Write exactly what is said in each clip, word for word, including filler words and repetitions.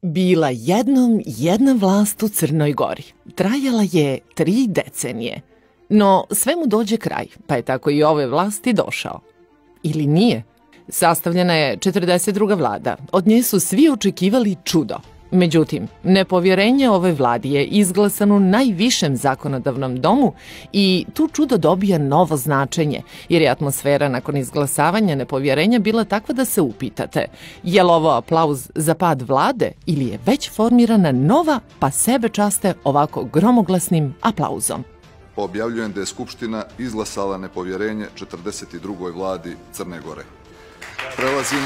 Bila jednom jedna vlast u Crnoj Gori. Trajala je tri decenije. No sve mu dođe kraj, pa je tako i ove vlasti došao. Ili nije? Sastavljena je četrdeset druga vlada. Od nje su svi očekivali čudo. Međutim, nepovjerenje ovoj vladi je izglasano u najvišem zakonodavnom domu i tu čudo dobija novo značenje, jer je atmosfera nakon izglasavanja nepovjerenja bila takva da se upitate je li ovo aplauz za pad vlade ili je već formirana nova pa sebe časte ovako gromoglasnim aplauzom. Objavljujem da je Skupština izglasala nepovjerenje četrdeset drugoj vladi Crne Gore. Prelazimo...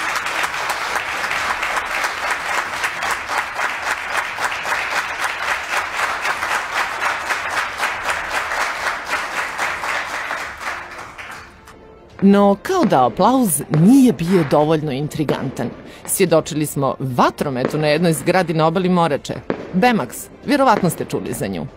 No, kao da aplauz nije bio dovoljno intrigantan. Svjedočili smo vatrometu na jednoj zgradi na obali Morače. Bemax, vjerovatno ste čuli za nju.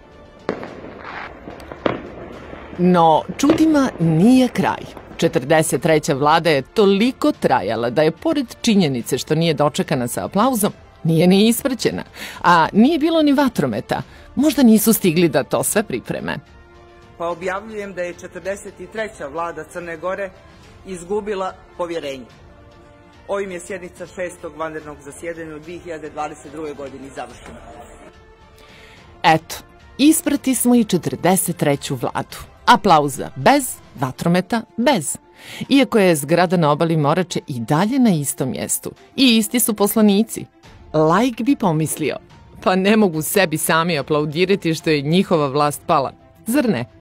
No, čudima nije kraj. četrdeset treća vlada je toliko trajala da je, pored činjenice što nije dočekana sa aplauzom, nije ni ispraćena. A nije bilo ni vatrometa. Možda nisu stigli da to sve pripreme. Pa objavljujem da je četrdeset treća vlada Crne Gore izgubila povjerenje. Ovim je sjednica šestog vanrednog zasjedanja u dve hiljade dvadeset druge godini završena. Eto, isprati smo i četrdeset treću vladu. Aplauza bez, vatrometa bez. Iako je zgrada na obali Morače i dalje na istom mjestu. I isti su poslanici. Laik bi pomislio, pa ne mogu sebi sami aplaudirati što je njihova vlast pala. Zar ne?